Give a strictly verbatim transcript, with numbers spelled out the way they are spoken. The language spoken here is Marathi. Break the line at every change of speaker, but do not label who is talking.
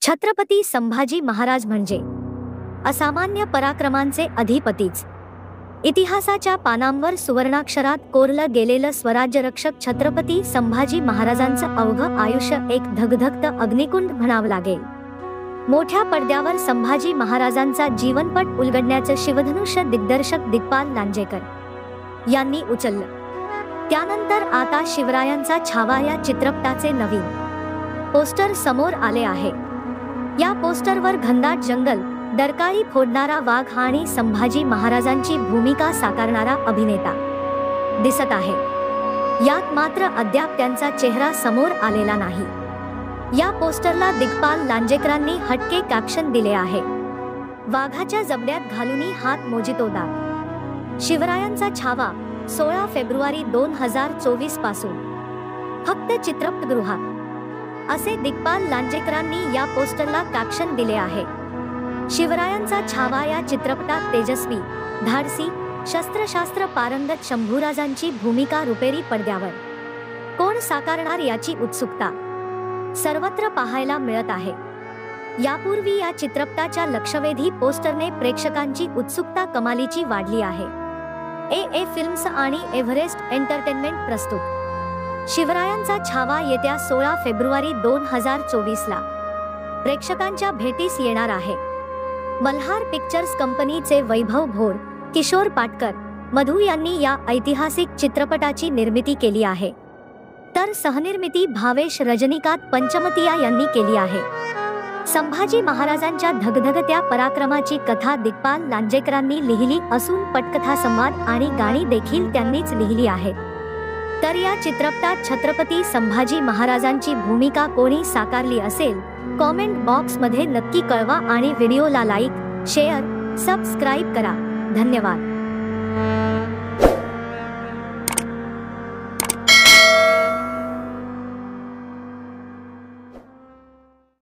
छत्रपती संभाजी महाराज म्हणजे असामान्य पराक्रमांचे अधिपतीच. इतिहासाच्या पानांवर सुवर्णाक्षरात कोरलं गेलेलं स्वराज्यरक्षक छत्रपती संभाजी महाराजांचं अवघं आयुष्य एक धगधगतं अग्निकुंड म्हणावं लागेल. मोठ्या पडद्यावर संभाजी महाराजांचा जीवनपट उलगडण्याचं शिवधनुष्य दिग्दर्शक दिग्पाल लांजेकर यांनी उचललं. त्यानंतर आता शिवरायांचा छावा या चित्रपटाचे नवीन पोस्टर समोर आले आहे. या पोस्टरवर घनदाट जंगल, डरकाळी फोडणारा वाघ आणि संभाजी महाराजांची भूमिका साकारणारा अभिनेता दिसत आहे. यात मात्र अद्याप त्यांचा चेहरा समोर आलेला नाही. या पोस्टरला दिग्पाल लांजेकरांनी हटके कॅप्शन दिले आहे. वाघाच्या जबड्यात घालूनी हात मोजितोदार. शिवरायांचा छावा सोळा फेब्रुवारी दोन हजार चोवीस पासून फक्त चित्रपटगृहात, असे दिग्पाल लांजेकरांनी या पोस्टरला कॅप्शन दिले आहे. शिवरायांचा छावा या चित्रपटात तेजस्वी, धाडसी, शस्त्रशास्त्र पारंगत शंभूराजांची भूमिका रुपेरी पडद्यावर कोण साकारणार याची उत्सुकता सर्वत्र पाहायला मिळत आहे. यापूर्वी या चित्रपटाच्या लक्षवेधी पोस्टरने प्रेक्षकांची उत्सुकता कमालीची वाढली आहे. ए ए फिल्म्स आणि एव्हरेस्ट एंटरटेनमेंट प्रस्तुत शिवरायांचा छावा येत्या सोळा फेब्रुवारी दोन हजार चोवीस ला प्रेक्षकांच्या भेटीस येणार आहे. मल्हार पिक्चर्स कंपनीचे वैभव भोर, किशोर पाटकर, मधु यांनी या ऐतिहासिक चित्रपटाची निर्मिती केली आहे, तर सहनिर्मिती भावेश रजनीकांत पंचमतिया यांनी केली आहे. संभाजी महाराजांच्या धगधगत्या पराक्रमाची कथा दिग्पाल लांजेकरांनी लिहिली असून पटकथा, संवाद आणि गाणी देखील त्यांनीच लिहिली आहेत. तर या चित्रपटात छत्रपती संभाजी महाराजांची भूमिका कोणी साकारली असेल, कॉमेंट बॉक्समध्ये नक्की कळवा आणि व्हिडिओला लाईक, शेअर, सबस्क्राईब करा. धन्यवाद.